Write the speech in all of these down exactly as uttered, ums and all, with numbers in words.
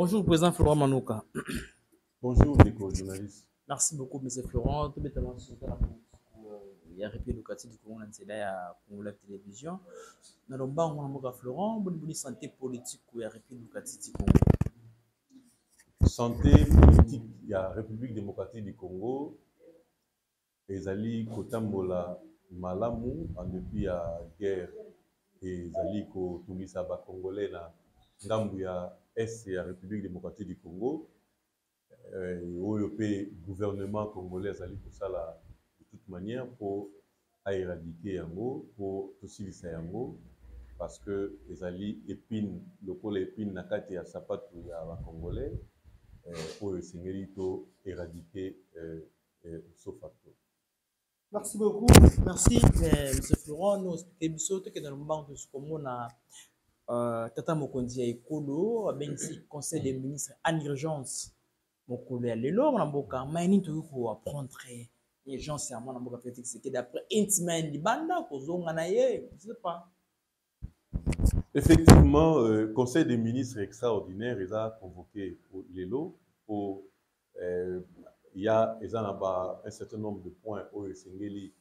Bonjour, Président Florent Manouka. Bonjour, Nico, journaliste. Merci beaucoup, M. Florent. Tout bêtement, il y a République démocratique du Congo, il y a la télévision. Dans le bas, on a Florent, bonne santé politique, il y a République démocratique du Congo. Santé politique, il y a République démocratique du Congo. Ezali kotambola malamu en depuis la guerre. Ezali kotungisa ba Congolais na ngambu ya Est ya République démocratique du Congo. Oyo pe gouvernement congolais ezali kosala de toute manière pour éradiquer yango, pour tosilisa yango parce que ezali épine lokola épine na kati ya sapato ya ba Congolais oyo esengeli to éradiquer sauf facto. Merci beaucoup. Merci, M. Florent. Nous expliquons que dans le moment de ce qu'on a Tata Mokondi ya Ekolo, ben ici conseil des ministres en urgence. Mokolo ya lelo na mboka maini to ko apprendre urgence ya mwana mboka peut-être c'est que d'après intimement libanda kozonga na ye, je sais pas. Effectivement, le euh, conseil des ministres extraordinaire ils a convoqué lelo pour euh, il y a un certain nombre de points au Sengeli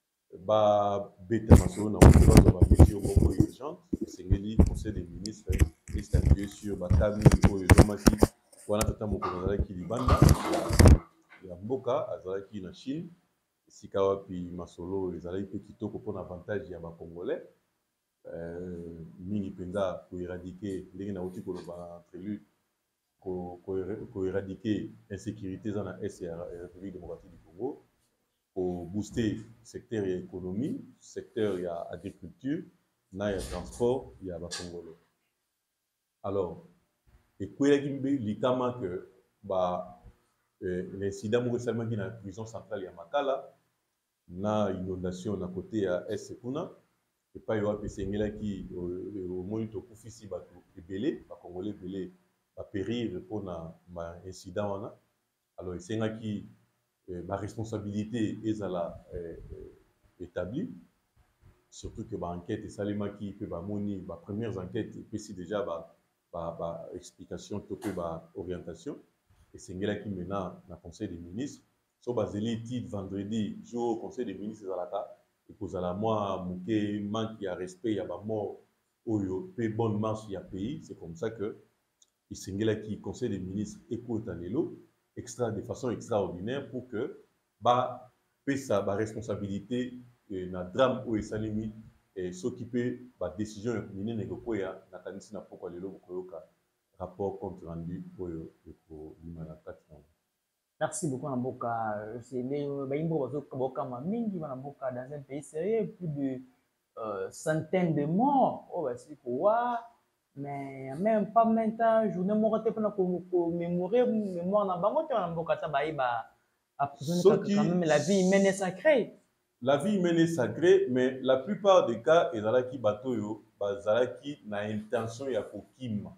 ba beta masolo na ba ba mesure beaucoup urgente Sengeli conseil des ministres est statué sur ba kami au zomaki wana tata mokolo azalaki libanda ya mboka azalaki na Chine esika wapi masolo ezalaki pe kitoko mpona avantage ya ba Congolais euh, mingi penza ko éradiquer ndenge na uti koloba prélu ko ko éradiquer insécurité dans la Est ya République démocratique du Congo, pour booster secteur ya économie, secteur ya agriculture, na ya transport ya ba Congolais. Alors, et quoi likama que ba l'incident mo seulement qui na prison centrale ya Makala na inondation na côté ya Est kuna et pas yo apesengela ki au moins to kufisi ba ebele ba Congolais belé ba périr pour na ma incident wana. Alors esengaki ma responsabilité ezala établie, surtout que ba enquête et salimaki pe ba moni ba premières enquêtes et puis si déjà ba ba ba explication to pe ba orientation et sengelaki maintenant na conseil des ministres so bazeli titre vendredi jour conseil des ministres ezalaka et kozala moi muke manque ya respect ya ba mort oyo pe bonne marche ya pays. C'est comme ça que il conseil des ministres écoute lelo extra de façon extraordinaire pour que ba pesa ba responsabilité na drame ou esalimi et s'occuper ba décision ya minene ngokoya na kanisi na poko lelo koyoka rapport compte rendu oyo ko limana kati. Merci beaucoup Namboka. C'est les baimbo bazo kaboka mingi na Namboka dans un pays sérieux, plus de euh, centaines de morts. Oh bah c'est quoi? Mais même pas maintenant journée morte pour commémorer mémoire na bango te na Namboka ta baïba a quand même la vie humaine est sacrée. La vie humaine est sacrée, mais la plupart des cas ezalaki batoyo bazalaki na intention ya kokima.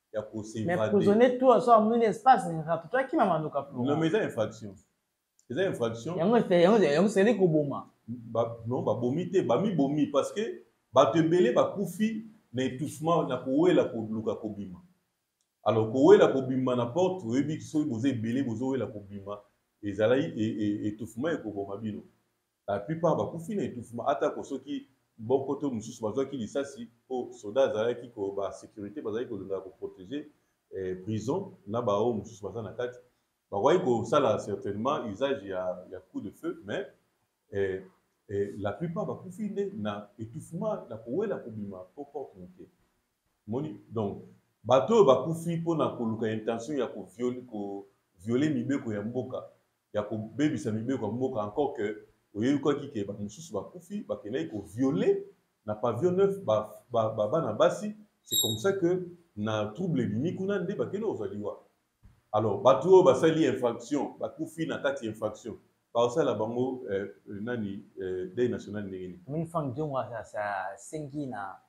Mais prisonnier tout ça en un espace ne rapporte toi qui m'a mandé au non mais c'est infraction. C'est infraction. Yango fait yango yango c'est les koboma. Ba non ba bomité ba mi bomi parce que ba tebele ba kufi na étouffement na kowela ko luka kobima. Alors kowela kobima na porte oyebi so bozé belé bozowela kobima ezalai et étouffement et koboma bino. La plupart ba kufi na étouffement ata ko soki bon côté mususu bazwaki lisasi po soda azalaki ko ba sécurité bazalaki ko linga ko protéger eh, prison na ba o mususu baza na kati ba wai ko sala certainement usage ya ya coup de feu mais eh, eh, la plupart ba kufi na étouffement na ko wela ko bima po porte monter moni donc bato ba kufi po na ko luka intention ya ko violer ko violer mibeko ya mboka ya ko bebisa mibeko ya mboka encore que oyebi kwa kike ba mususu ba kufi ba kenai ko violer na pavillon neuf ba ba ba na basi. C'est comme ça que na trouble bimi kuna nde ba kene ozaliwa. Alors bato ba sali infraction ba kufi na kati infraction ba sala bango euh, nani euh, day national ndengeni mimi fang jonga sa sa sengi na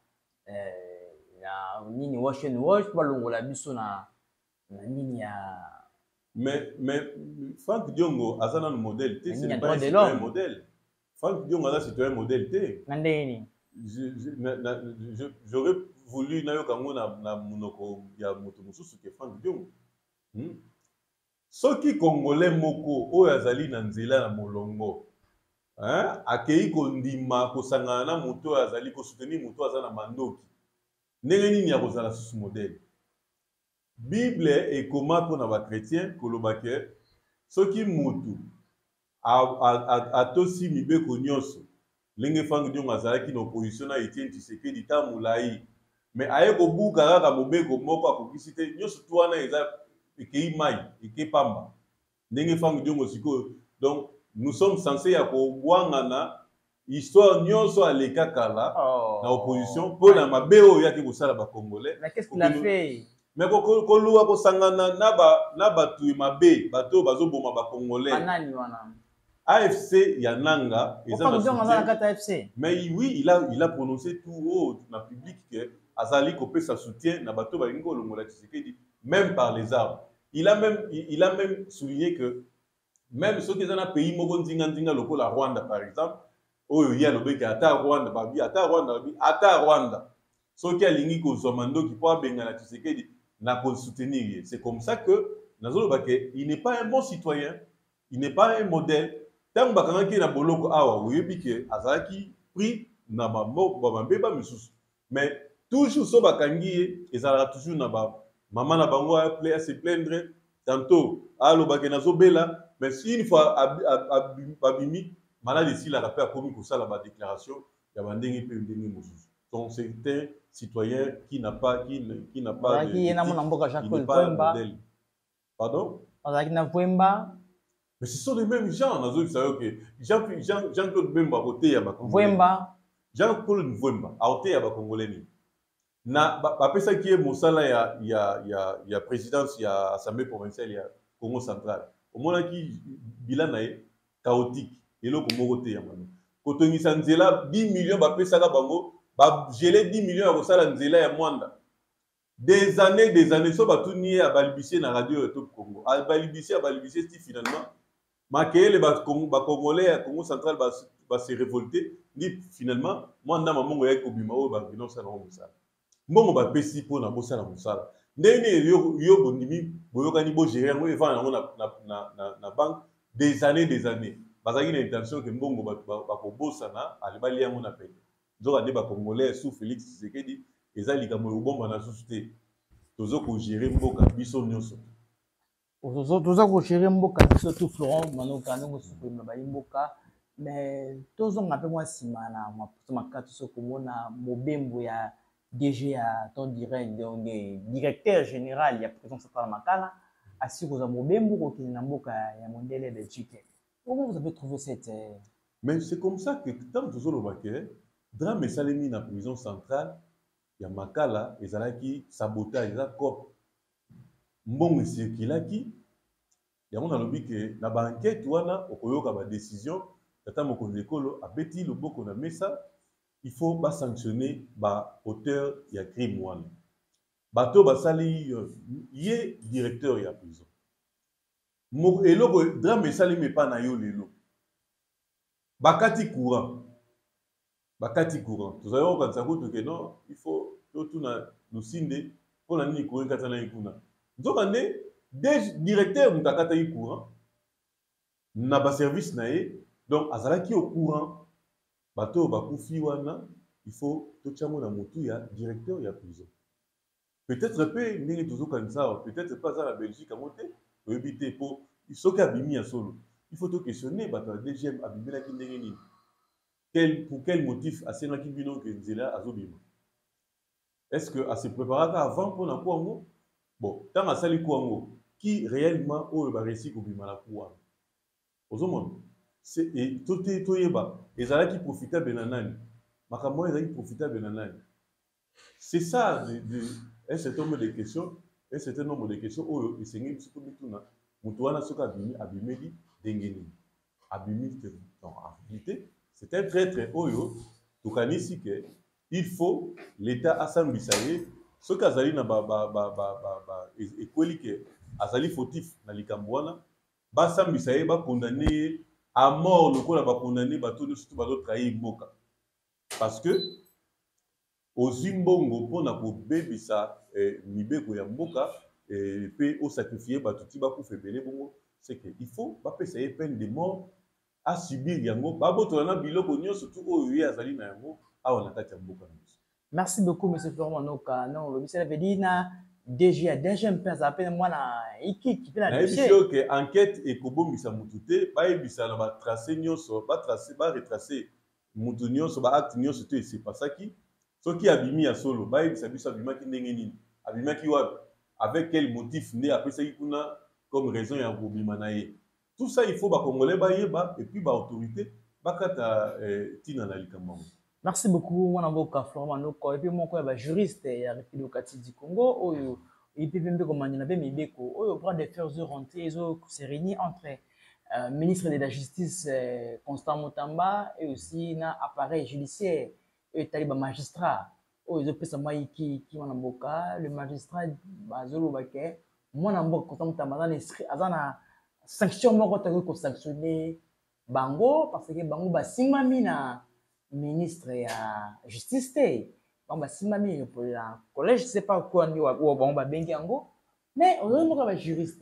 euh na nini wash and wash ba longola biso na na nini ya. Mais, mais Franck Diongo, a un modèle, c'est pas un modèle. Franck Diongo, c'est un modèle. J'aurais voulu na yo kango na na munoko ya moto mususu ke Frank Diongo. Hmm? Soki Congolais moko oyo azali na nzela na molongo, hein, akei kondima kosangana na moto oyo azali kosoutenir moto aza na mandoki. Ndenge nini ya kozala susu modèle? Bible ekoma mpona ba chrétien koloba ke soki mutu atosi mibeko nyonso ndenge Frank Diongo azalaki na opposition na Etienne Tshisekedi ta molai, mais aye kobuka kaka mobeko moko akokisi te nyonso to wana eza ekei mai eke pamba ndenge Frank Diongo sikoyo. Donc nous sommes censés ya kobwangana histoire nyonso aleka kala Oh. na opposition mpona mabe oyo yaki kosala ba Congolais. Mais qu'est-ce qu'il a fait? Mais koluwa kosangana na ba na batu mabe bato bazoboma ba Congolais. Anani wana? A F C Yananga, mais oui, il a, il a prononcé tout haut dans le public que Azali Kopé sa soutien na bateau balingo longola Tshisekedi, même par les armes. Il a même, il a même souligné que même ceux qui sont dans un pays mogon zinga zinga loko la Rwanda par exemple, oh il y a le bec ata Rwanda, babi ata Rwanda, babi ata Rwanda. Ceux qui a lingi ko zomando qui peut benga na Tshisekedi na ko soutenir. C'est comme ça que Nazolo Baké, il n'est pas un bon citoyen, il n'est pas un modèle. Tant que na boloko awa oyebi ke azalaki pris na ba moko ba mbeba misusu, mais toujours so bakangi ezala toujours na ba maman na bango a appelé à se plaindre tantôt alo bakena nazo bela, mais une fois abimi malade ici la rappel a commis ko sala ba déclaration ya bandenge pe ndenge mususu. Donc c'est un citoyen qui n'a pas qui qui n'a pas de qui na mona mboka Jacques Wemba. Pardon? Azaki na Wemba. Mais ce sont les mêmes gens. Jean-Claude Jean, Jean Bemba, côté à Wemba. Jean-Claude Wemba, à côté à Congolais. Na, après ça qui est Moussala, il y a, il y a, il y a présidence, il y a assemblée provinciale, il y a Congo central. Au moment qui bilan est chaotique. Et là, comme côté à Manu. Quand on y s'en dix millions, après ça, bango, bah gelé dix millions à Moussala, Nzela et Mwanda. Des années, des années, ça va tout nier à balbutier dans la radio Top Congo. À balbutier, à balbutier, finalement. Maké les Congolais, Congo central va se révolter. Dit finalement, moi, na maman ngoya ko bima o ba binon sala musala. Mbongo ba pesi po na bosala musala. Ndenge yo yo bondimi boyokani bo gérer ngo evana ngo na na na na banque des années des années. Bazaki na intention que mbongo ba ba ko bosana alibali yango na pete. Nzoka ne ba Congolais sous Félix Tshisekedi ezali ka mo bomba na société. Tozo ko gérer mboka biso nyonso. Toza ko gérer mboka surtout Florent Manoka ngo supprime ba mboka, mais tozo ngape moi sima na moi makatu so komona mobembo ya D G ya ton direct donc directeur général ya président central Makala assis ko za mobembo ko kina mboka ya mondele Belgique. Comment vous avez trouvé cette Mais c'est comme ça que tant tozo lo baké drame salemi na prison centrale ya Makala ezalaki sabotage za cop mbongo circulaki yango na lobi ke na ba enquête wana okoyoka ba décision tata mokonzi ekolo abeti loboko na mesa il faut ba sanctionner ba auteur ya crime wana bato basali ye directeur ya prison mo eloko drame sali me pa na yo lelo bakati courant bakati courant tozali kokanisa kutu ke non il faut totuna lusinde mpona nini courant ekatana ikuna nzoka nde directeur mutu akataki courant na baservice na ye donc azalaki au courant bato bakufi wana il faut totiango na motu ya directeur ya prison peut-être pe ndenge tozokanisa peut-être pas aza na Belgique yango te toyebi te po soki abimi ya solo il faut to questionner bato ya D G M abimelaki ndenge nini quel, pour quel motif asengaki bino ke nzela azobima est-ce que ase préparaka avant mpona kwango bon ntango asali kwango qui réellement oyo baréussi kobima na kuwana ozomona tote toyeba ezalaki profitable na nani makambo oyo ezalaki profitable na nani c'est ça de, de, un certain nombre de questions un certain nombre de questions oyo esengi biso tobituna moto wana soki abimi abimeli ndenge nini abimi en réalité c'est un traître oyo tokanisi ke il faut l'état asambisa ye soki azali na ba ba ba ba ba ekweli ke azali fautif na likambo wana basambisa ye bakondane ye à mort lokola bakondane bato nyonso to bazotrahir mboka parce que ozwi mbongo mpona kobebisa eh, mibeko ya mboka eh, mpe osakrifie bato ti bakufa ebele bongo, c'est que il faut bapesa ye peine de mort asubir yango babotola na biloko nyonso tu oyo ye azali na yango awa na kati ya mboka na biso. Merci beaucoup, M. Florent Manoka. Non, le monsieur avait dit na D G, D G M P, ça appelle moi na iki qui peut la dossier. Na que enquête ekobomisa mutu te, bayebisa na ba tracer nyonso, ba tracer, ba retracer mutu nyonso, ba acte nyonso te c'est pas ça qui soki abimi ya solo, bayebisa biso abimaki ndenge nini, abimaki wapi, avec quel motif né après ça kuna comme raison ya kobima na ye. Tout ça il faut ba congolais bayeba et puis ba autorité bakata eh, tina na likambo. Merci beaucoup, mon avocat Florent Manoka. Et puis, mon collègue juriste, il y a République du Congo, et puis, même comme on avait mis Beko, au bras de faire rentrer, ils ont se réuni entre le ministre de la Justice, Constant Mutamba, et aussi l'appareil judiciaire, et le magistrat. Ils ont pris ça, qui mon avocat, le magistrat, Bazolo Baké, mon avocat Constant Mutamba, dans la sanction, moi, quand sanctionner Bango, parce que Bango, bah, si mamina. Ministre ya justice te bon ba simami pour la collège je sais pas quoi ni ou bon ba bengi yango mais on est ba juriste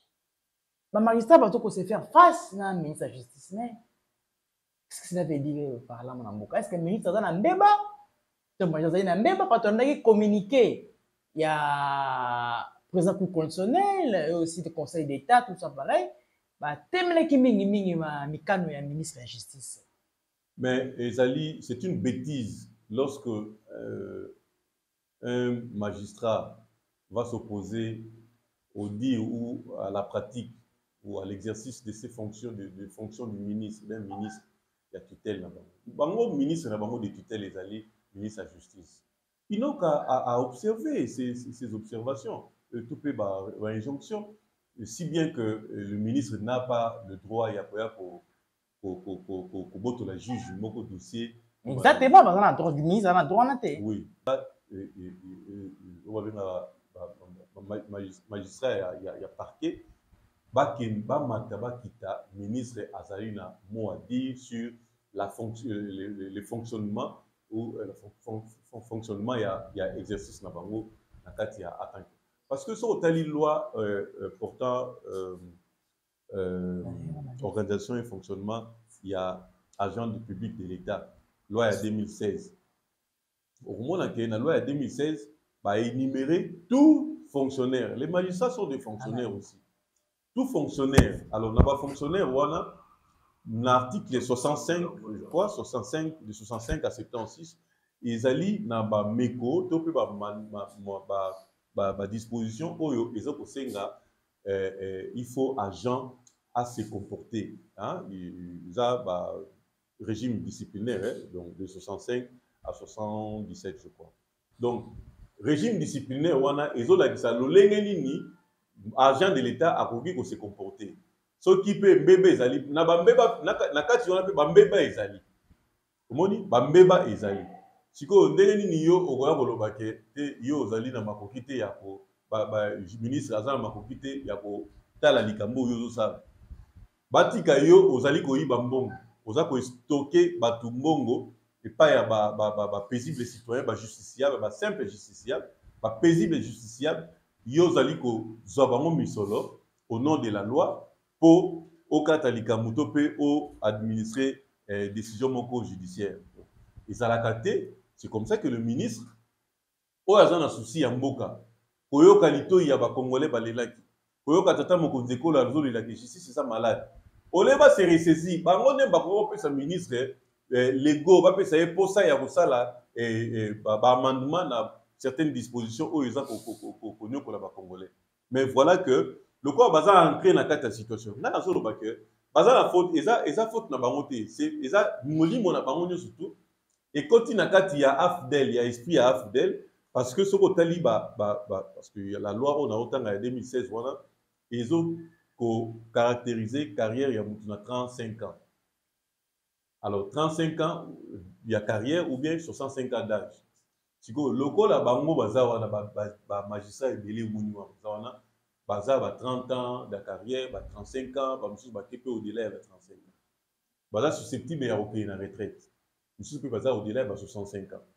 ba magistrat ba to ko se faire face na ministre de justice mais qu'est-ce que ça veut dire par là mon mboka est-ce que ministre za na mbeba to magistrat na mbeba pas to ndaki communiquer il y a président du constitutionnel et aussi du conseil d'état tout ça pareil ba temele ki mingi mingi ma mikano ya ministre de la justice. Mais Ezali, c'est une bêtise lorsque euh, un magistrat va s'opposer au dire ou à la pratique ou à l'exercice de ses fonctions, de, de fonctions du ministre, d'un ministre, il y a tutelle là-bas. Bango ministre là-bas de tutelle Ezali, ministre de la justice. Ils n'ont qu'à à, à observer ces, ces, ces observations, euh, tout peut par injonction, si bien que euh, le ministre n'a pas le droit pour pour la juge mon dossier exactement parce qu'on a droit du ministre on a droit na te oui on va venir magistrat il y a parquet ba ken ba mata ba kita ministre azali na mot à dire sur la fonction le fonctionnement ou le fonctionnement il y a il y a exercice na bango na kati ya attente parce que sur tali loi portant Euh, organisation et fonctionnement, il y a agent du public de l'État, loi deux mille seize. Au moment où la loi deux mille seize va énumérer tout fonctionnaire. Les magistrats sont des fonctionnaires aussi. Tout fonctionnaire. Alors, on a pas fonctionnaire, on a l'article soixante-cinq, je crois, soixante-cinq, de soixante-cinq à soixante-seize, ils allaient dans la méco, tout peut ma disposition, ils ont Euh, euh, il faut agent à se comporter. Hein? Il y a un régime disciplinaire, hein? Donc de soixante-cinq à soixante-dix-sept, je crois. Donc, régime disciplinaire, on a ils ont dit ça, agent de l'État a voulu se comporter. Ce qui peut bébé ezali, na bambeba na kati on a bambeba ezali. Comment dit bambeba ezali. Siko ndenge nini yo okoya koloba ke te yo ozali na makoki te ya ko ba, ba ministre azana makoki te ya ko tala likambo yo zosala batika yo ozali koyiba mbongo oza ko stocker batu mbongo epai ya ba, ba, ba, ba paisible citoyen ba justiciable ba simple justiciable ba paisible justiciable yo ozali ko zwa bango misolo au nom de la loi pour okata likambo to pe o administrer eh, décision moko judiciaire ezalaka te. C'est comme ça que le ministre oyo aza na souci ya mboka koyoka litoi ya ba congolais balelaki koyoka tata mokonzi ekolo azolelaki justice eza malade oleba se ressaisi bango nde bakoko pesa ministre eh, lego bapesa ye posa ya kosala eh, eh, ba, ba amendement na certaines dispositions oyo eza konyokola ba congolais. Mais voilà que le corps baza ancré na kati ya situation nga nazoloba ke baza na faute eza eza faute na bango te eza molimo na bango nyonso surtout et quand il y a Afdel, il y a esprit à Afdel, parce que ce que tu bah, bah, bah, parce que la loi on a autant en deux mille seize, voilà, ils ont caractérisé carrière il y a trente-cinq ans. Alors trente-cinq ans, il y a carrière ou bien soixante-cinq ans d'âge. Si le local a bango baza ba magistrat et belé monument, baza baza ba trente ans de carrière, ba trente-cinq ans, ba monsieur ba kepe au-delà de trente-cinq ans. Baza susceptible à payer la retraite. Monsieur peut passer au-delà de soixante-cinq ans.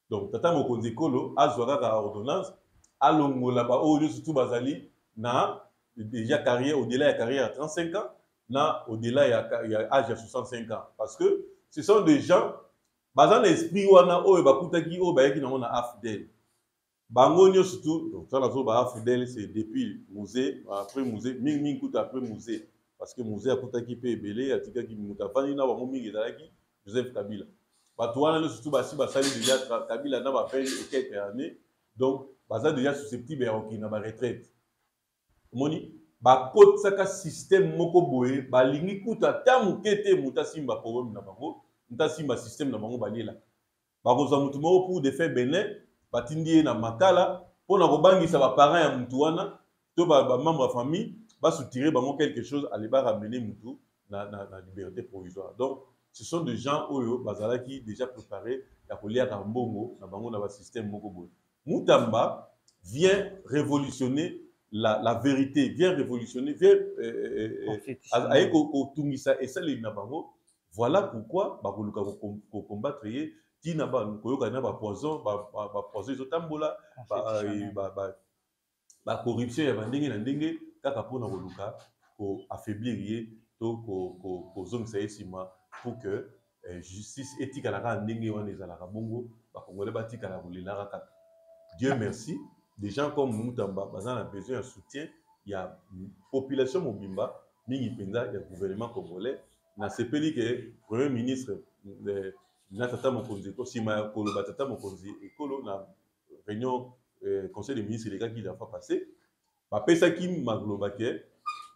Donc, tata mokonzi ekolo azwaka ka ordonnance alongola ba oyo surtout bazali na déjà carrière au-delà de carrière à trente-cinq ans na au-delà il y a âge à soixante-cinq ans parce que ce sont des gens bazan l'esprit wana oyo bakutaki oyo bayaki nango na afdel bango nyonso surtout donc ça nazo ba afdel c'est depuis musée après musée mingi mingi kuta après musée parce que musée akutaki pe ebele atikaki muta fani na bango mingi ezalaki Joseph Kabila bato wana surtout basi basali déjà Kabila na ba fait quelques années donc baza déjà susceptible ya kokina ba retraite moni bakotisaka système moko boye balingi kuta ta moke te moto asimba problème na bango moto asimba système na bango balela bakozwa motu moko pour de fait benin batindi ye na makala mpona kobangisa baparent ya motu wana to bamembre ya famille basoutire bango quelque chose aleba ramener motu na, na, na liberté provisoire donc ce sont des gens oyo bazalaki déjà préparés ya koliaka mbongo na bango na basystème moko boye Mutamba vient révolutionner la, la vérité, vient révolutionner, vient euh, euh, euh, voilà pourquoi bakoluka ko combattre ye tina ba koyoka na ba poison ba ba poison ezotambola ba ba ba corruption ya bandenge na ndenge kaka pona koluka ko affaiblir ye to ko ko ko zongisa esima pour que eh, justice éthique la ka ndenge wana ezalaka bongo ba congolais batika la kolelaka kaka. Dieu merci, des gens comme Moutamba, ils ont besoin de soutien. Il y a une population mobimba, mingi penza, il y a le gouvernement congolais. Na sepeli que le premier ministre de Natata Mokonzi, Sima Kolo Batata Mokonzi, Kolo na réunion conseil des ministres les gars qui a passé. Ba pesa ki magloba ke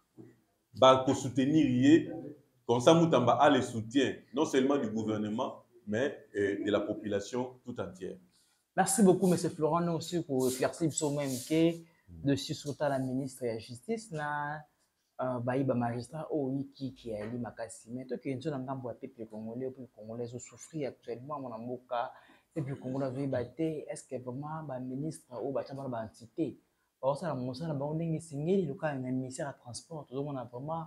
ba ko soutenir yé comme ça Moutamba a le soutien non seulement du gouvernement mais de la population tout entière. Merci beaucoup, M. Florent, nous aussi pour éclaircir ce même que dessus sur la ministre de la Justice, na baïba magistrat ou qui qui a li makasi. Mais toi qui es un gambo peuple congolais, puis congolais souffrir actuellement mon amoka, et puis congolais veut battre, est-ce que vraiment ba ministre ou ba chamba ba entité, or ça la mosa na ba ndenge singeli le cas un ministère à transport, tout on a vraiment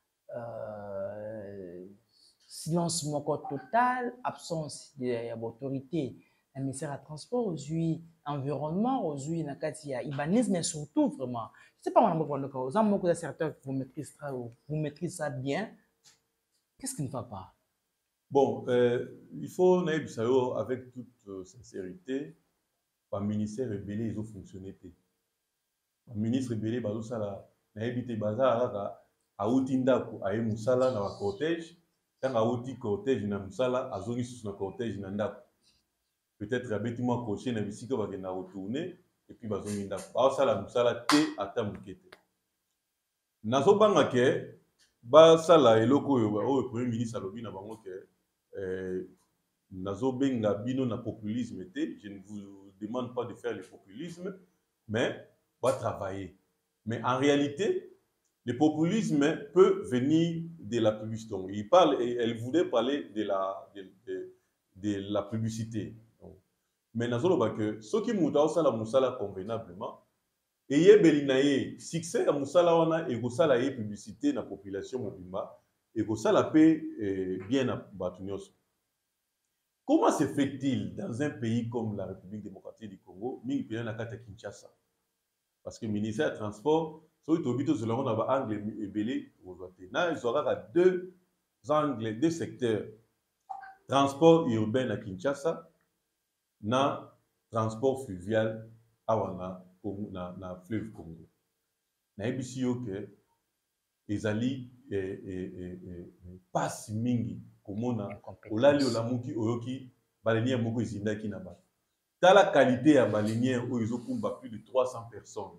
euh, silence moko total, absence d'autorité. Un ministère à transport, aujourd'hui, environnement, aujourd'hui, il y a urbanisme, mais surtout, vraiment, je ne sais pas, vous avez beaucoup de secteurs que vous maîtrisez, vous maîtrisez ça bien. Qu'est-ce qui ne va pas? Bon, euh, il faut, avec toute euh, sincérité, le ministère rebellé, ils ont fonctionné. Le ministre rebellé, il a évité bazar à outinda à musala na cortège, quand a outi cortège na musala, a zoni sous na cortège na ndako. Peut-être abeti moi coché na bisika ba na retourner et puis bazongi ndako ba sala musala te ata mukete nazo banga ke ba sala eloko yo o premier ministre alobi na bango ke euh nazo benga bino na populisme te, je ne vous demande pas de faire le populisme mais va travailler. Mais en réalité le populisme peut venir de la publicité. Donc, il parle et elle voulait parler de la de, de, de la publicité. Mais nous avons que ce qui nous a la musala convenablement et y belinaye succès la musala wana et go sala y publicité na population mobimba et go sala paix bien na batunyos. Comment se fait-il dans un pays comme la République démocratique du Congo, mingi pays na kata Kinshasa? Parce que le ministère des Transports, so to bito selon on a angle ebelé aujourd'hui. Na ils aura deux angles, deux secteurs. Transport urbain à Kinshasa na transport fluvial awana na na fleuve Congo. Na ebisi yo ke ezali e e e passe mingi komona olali olamuki oyoki balinière moko ezindaki na ba. Tala qualité ya balinière oyo ezokumba plus de trois cents personnes.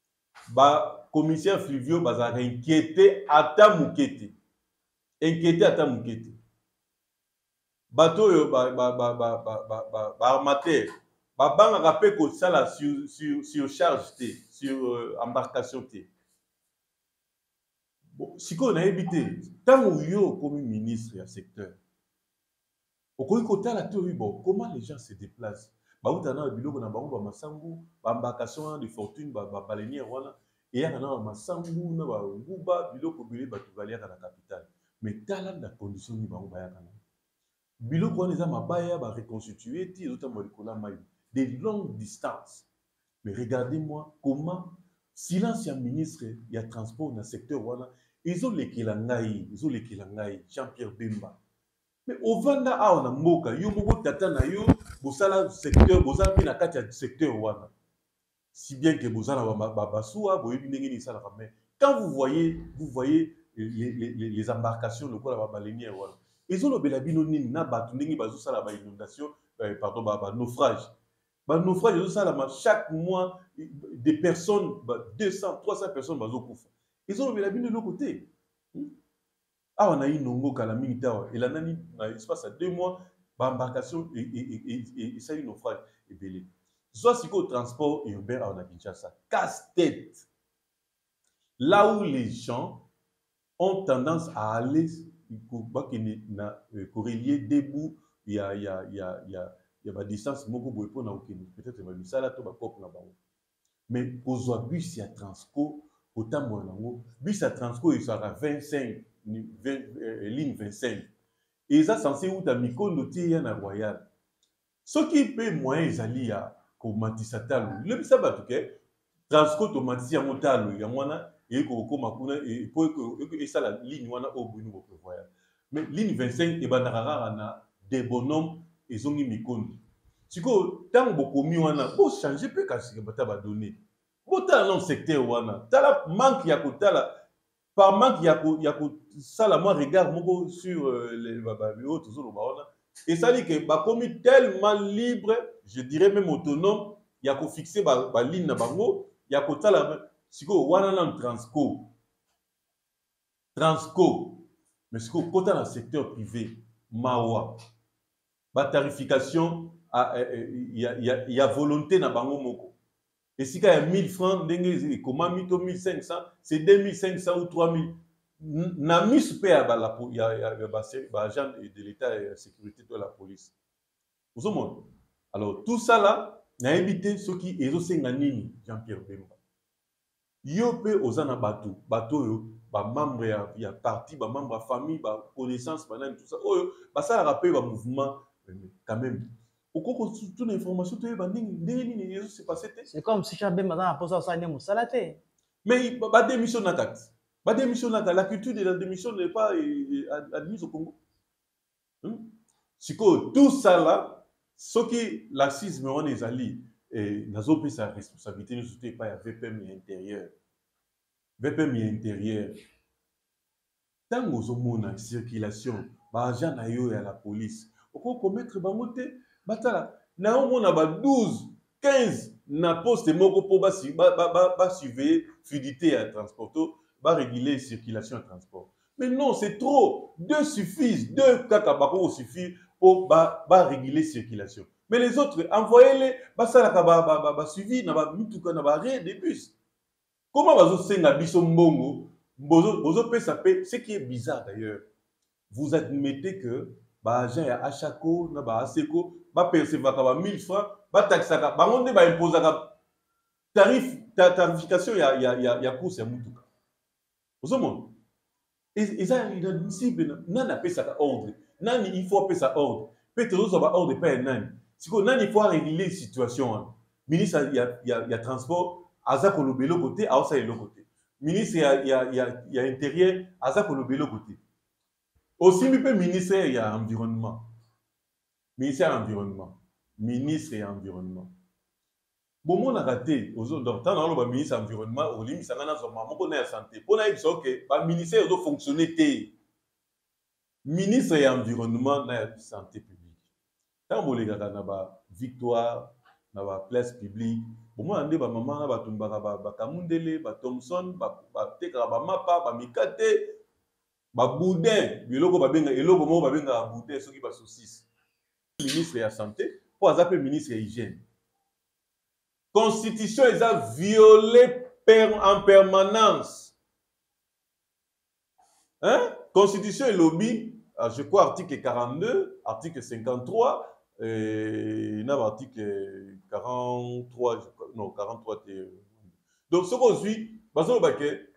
Ba commissaire fluvio baza inquiété ata mukete. Inquiété ata mukete. Bateau yo ba ba ba ba ba ba ba armateur ba banga kapé ko sala sur sur sur charge té sur euh, embarcation té. Bon siko na ebité tango yo comme ministre ya secteur. Okoki kotala to bon comment les gens se déplacent. Ba utana biloko na bango ba masangu ba embarcation de fortune ba ba baleinière wana et ya na masangu na ba nguba biloko bilé ba tuvaliaka na capitale. Mais tala na condition ni bango ba ya kana. biloko wana eza mabaya ba reconstituer ti ezotamba likolo ya mai de longues distances. Mais regardez-moi comment silence ya ministre ya transport na secteur wana ezolekela ngai ezolekela ngai Jean-Pierre Bemba. Mais ovanda awa na mboka yo moko tata na yo bosala secteur bozala mpe na kati ya secteur wana, si bien que bozala babasuwa boyebi ndenge nini esalaka. Mais quand vous voyez vous voyez les, les, les, les embarcations lokola babalinière wana ezolobela bino nini na bato ndenge bazosala ba inondation euh, pardon ba, ba naufrage ba naufrage ezosalama chaque mois des personnes deux cents trois cents personnes bazokufa ezolobela bino eloko te. Awa na inongo kala mingi tawa elandani na espace à deux mois ba embarcation et et et et ça une naufrage ebele. Soit si au transport urbain à Kinshasa casse-tête, là où les gens ont tendance à aller corrélier debout, il y a il y a il y a il y a il y a ma distance moko boy pour na okene peut-être ma misala to ba pop na bango. Mais aux bus ya transco autant moi nango bus ya transco il sera vingt-cinq ligne vingt-cinq et ça censé ou ta mikondo ti ya na royal. Ce qui peut moyen ezali ya ko matisa talo le bisa batu ke transco to matisa yango talo ya mwana et ko koma kuna et pour que et ça la ligne wana au bout nous prévoir. Mais ligne vingt-cinq et bandara na des bonhommes et zongi mikondo. Siko tant beaucoup mi wana pour changer peut kasi que bata ba donner. Bota dans secteur wana tala manque ya ko tala par manque ya ko ya ko ça la moi regarde moko sur euh, les babio tout ça wana. Et ça dit que bah comme tellement libre, je dirais même autonome, il y a qu'au fixer ba, ba ligne na bango, il y a qu'au tala siko wana na transco. Transco. Mais siko kota dans le secteur privé, mawa. Ba tarification il y a il y a il y a volonté na bango moko. Et si il y a mille francs ndenge comment mito mille cinq cents, c'est deux mille cinq cents ou trois mille. Na mis pe ya la il y a il y a ba agent de l'état et la sécurité de la police. Vous comprenez? Alors tout ça là na éviter ce qui ezo senga nini Jean-Pierre Bemba. Yo pe ozana bato, bato yo ba membre ya ya parti, ba membre ya famille, ba connaissance banane tout ça. Oh ba ça rappelle ba mouvement quand même. Pourquoi toute l'information tu ba nini nini ezo se passer? C'est comme si Jean-Pierre Bemba a posé ça ne musala te. Mais ba démission na taxe. La démission, la culture de la démission n'est pas admise au Congo. Hum? Tout ça là, ce qui l'assise me rend les alliés, et n'a pas sa responsabilité, ne soutient pas à V P M intérieur. V P M intérieur. Tant que vous avez une circulation, agent na yo à la police, on peut commettre bangote, batala. Na on a douze, quinze na poste moko po ba ba ba surveiller fluidité à transporto. Va réguler la circulation et transport. Mais non, c'est trop. Deux suffisent. Deux kakabako suffisent pour ba, ba réguler la circulation. Mais les autres, envoyez-les. Ba ça la ba ba ba ba suivi na ba mituka na ba rien des bus. Comment bazo senga biso mbongo bozo bozo pe ça pe ce qui est bizarre d'ailleurs. Vous admettez que ba agent ya Achako na ba Aseko ba percevoir ka ba mille francs ba taxaka ba ngonde ba imposaka tarif ta tarification ya ya ya ya course ya mutuka. Vous avez et ça, il a appelé ça ordre. Nani, il faut appeler ça ordre. Peut-être que ça va ordre pas un nani. Si qu'on nani, il faut régler la situation. Ministre, il y a, il y a, il y a transport, Azak au l'autre côté, à Osa et l'autre côté. Ministre, il y a, il y a, il y a, il y a intérieur, Azak au l'autre côté. Aussi, il peut ministre, il y a environnement. Ministère environnement. Ministre et environnement. Bon, on a raté aux autres. Tant dans le ministre environnement, au limite, ça n'a pas de la santé. Pour nous, le ministère doit fonctionner. Ministre et environnement, la santé publique. Tant que les gars victoire, la place publique. Bon, moi, on a maman, ba tumbaka ba Kamundele, ba Thomson, ba Tekra, ba Mapa, ba Mikate, ba Boudin. Biloko ba benga, eloko mo ba benga Boudin, ceux qui ba saucisse. Ministre et la santé, pour azapé ministre et hygiène. Constitution est à violer en permanence. Hein? Constitution et lobby, je crois article quarante-deux, article cinquante-trois, et article quarante-trois, non, quarante-trois. Donc, ce qu'on suit,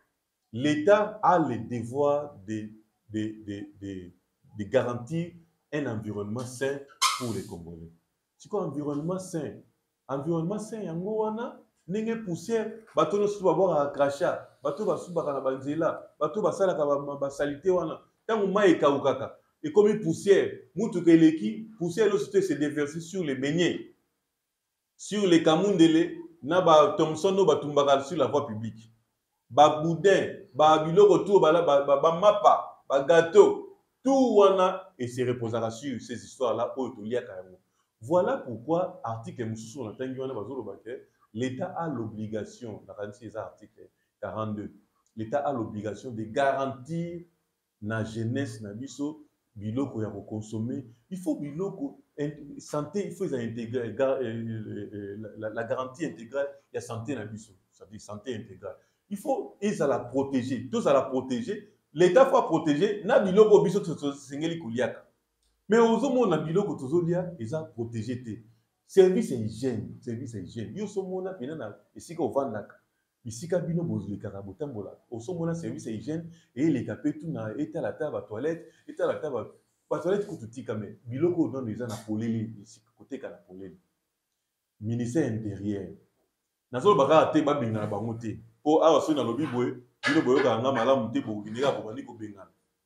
l'État a le devoir de, de, de, de, de garantir un environnement sain pour les Congolais. C'est quoi environnement sain? Environnement sain, yango wana, nenge poussière, bato no suba boka crachat, bato ba suba kana banzela, bato ba sala ka ba salité wana. Tango mai ekawukaka, et comme poussière, mutu keleki, poussière lo se déverser sur les beignets, sur les kamundele, na ba Thomson no batumbaka sur la voie publique. Ba boudin, ba biloko tout ba ba ba mapa, ba gâteau, tout wana et se reposera sur ces histoires là au tolia carrément. Voilà pourquoi article mususu na tangi wana bazolo baké l'État a l'obligation, dans l'article quarante-deux, l'État a l'obligation de garantir la jeunesse na biso biloko ya consommer. Il faut biloko santé, il faut intégrer la, la garantie intégrale de la santé na biso, ça veut dire santé intégrale. Il faut ils la protéger, tous à la protéger. L'État faut protéger na biloko biso sengeli kuliaka. Mais aux hommes na biloko tozolia ils a protégé té. Service hygiène, service hygiène. Yo so mona pena na esika ovandaka. Isika bino bozuli karabotambola. Au so mona service hygiène et les capé tout na eta la table toilette, eta la table ba toilette ko tutika mais biloko don les na poleli ici côté kana poleli. Ministère intérieur. Nazo baka te ba binga ba ngote. Po awa so na lobi boye, bino boyo ka nga malamu te bo binga ko bani ko benga.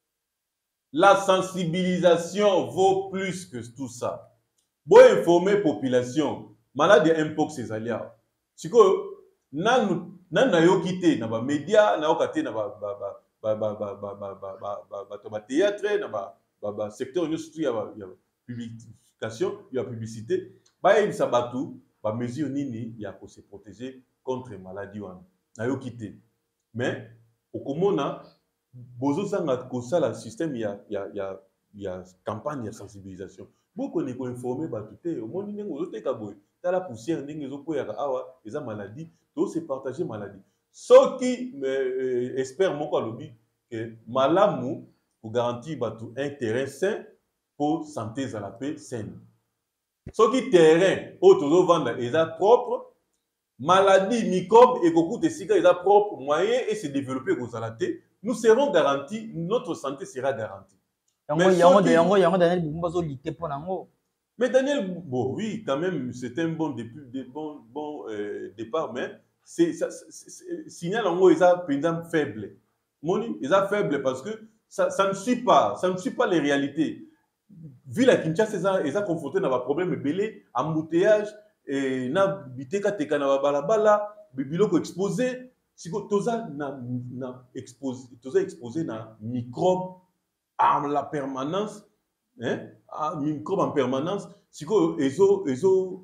La sensibilisation vaut plus que tout ça. Bon informer population, maladie mpox ces alias. Siko nan nan na yo kité na ba média na okate na ba ba ba ba ba ba ba ba ba ba théâtre na ba ba secteur nous surtout ya ya publication, ya publicité, ba y sabatu ba mesure nini ya ko se protéger contre maladie wana. Na yo kité. Mais au komona bozo sanga ko sala système ya ya ya ya campagne de sensibilisation. Beaucoup ne ko informer ba tuté au monde ndenge ozo teka boy. Ta la poussière ndenge zo koya awa eza maladie, to se partager maladie. Ceux qui euh, espèrent moko alobi que malamu pour garantir batu un terrain sain pour santé à la paix saine. Ceux qui terrain au tozo vendre eza propre, maladie microbe et beaucoup de sika eza propre, moyen et se développer aux alaté, nous serons garantis, notre santé sera garantie. Mais yango de yango yango Daniel Bumba zo lité pour nango. Mais Daniel, bon, oui, quand même, c'est un bon début, de bon, bon euh, départ, mais c'est signal en haut, ils ont faible. Moni, ils ont faible parce que ça, ça ne suit pas, ça ne suit pas les réalités. Vu la Kinshasa, ils ont confronté dans un problème belé, embouteillage, et na biteka teka na balabala, bibiloko exposé, si toza na na exposé, toza exposé na microbe en la permanence. Hein? Ah, microbe en permanence, si quoi, ezo, ezo,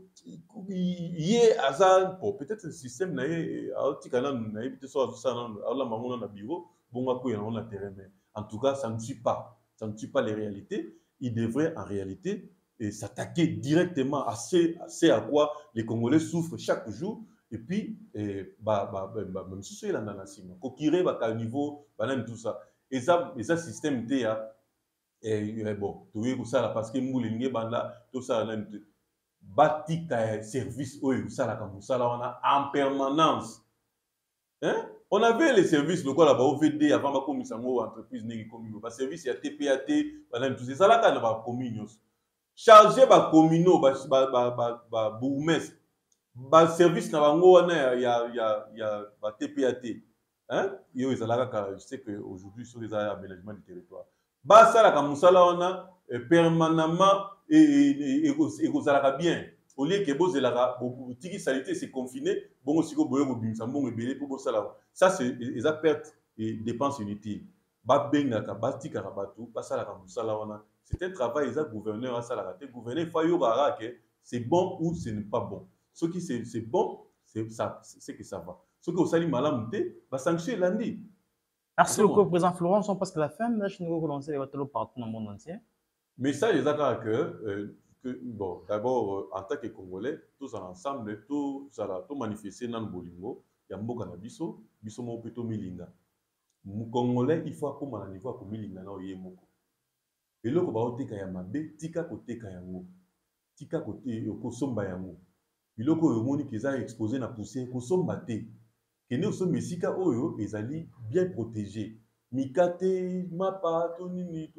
yé, azal, bon, peut-être le système n'a pas, tikana n'a pas, soit ça, Allah maman na bureau, bon, à quoi on a terrain, mais en tout cas, ça ne suit pas, ça ne suit pas les réalités. Il devrait en réalité s'attaquer directement à ce, à ce à quoi les Congolais souffrent chaque jour, et puis, eh, bah, bah, bah, même si c'est la nanasima, kokire, bah, au niveau, bah, tout ça, et ça, et ça, système T A. Et bon, tu vois ça parce que moulingue banda tout ça là bâti service oui ça là comme ça là on a en permanence. Hein? On avait les services locaux là-bas au V D avant ma commission entreprise n'est comme le service il y a T P A T voilà tout ça là quand on va communion chargé ba communaux ba ba ba ba bourgmestre ba service na bango wana ya ya ya ba T P A T hein yo ils là je sais que aujourd'hui sur les aménagements du territoire basala ka musala wana permanemment et ekozalaka bien au lieu que bozelaka botiki salité c'est confiné bongo siko boyo kobimisa mbongo ebele po bosala ça c'est eza perte et dépenses inutiles babengaka batikaka bato basalaka musala wana c'est un travail eza gouverneur asalaka te gouverneur faut yokaka que c'est bon ou ce n'est pas bon ce qui c'est c'est bon c'est ça c'est que ça va ce que osali malamu te ba sanction elandi. Merci beaucoup, Président Florent. On passe à la fin. Là, je vais relancer les bateaux partout dans le monde entier. Mais ça, les accords que, euh, que bon, d'abord, euh, en tant que Congolais, tous ensemble, tous tout manifester dans le bolingo, il y a un mot biso, biso mo plutôt milinga. Mu Congolais, il faut comme à niveau comme milinga na oye moko. Et là, ko ba oteka ya mabe, tika koteka yango, tika kote okosomba yango. Biloko yo moni kiza exposé na poussière, kosomba te. Kene oso mesika oyo ezali bien protégé. Mikate, mapa, to nini to.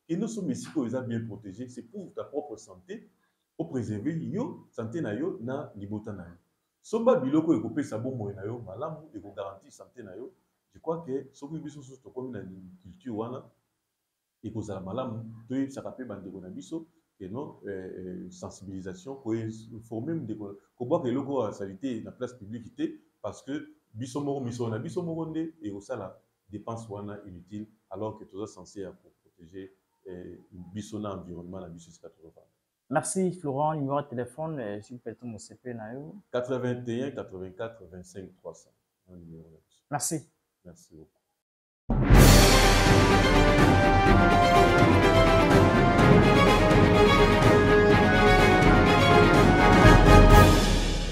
Et nous sommes ici qui sont bien protégés. C'est pour ta propre santé, pour préserver yo santé na yo na libota na yo. Somba biloko ekopé sa bombo na yo malamu et ko garantir santé na yo. Je crois que ce qui biso so comme na culture wana et ko za malamu to ça rappelle bande ko na biso et non euh, sensibilisation ko faut même de ko boire que loko à sanité na place publique parce que biso moko miso na biso moko ndé et au sala dépense wana inutile alors que tout ça censé pour protéger biso na environnement na biso quatre-vingts. Merci Florent, numéro de téléphone, s'il vous plaît, mon C P na yo. quatre-vingt-un quatre-vingt-quatre vingt-cinq trois cents. Merci. Merci beaucoup. Thank you.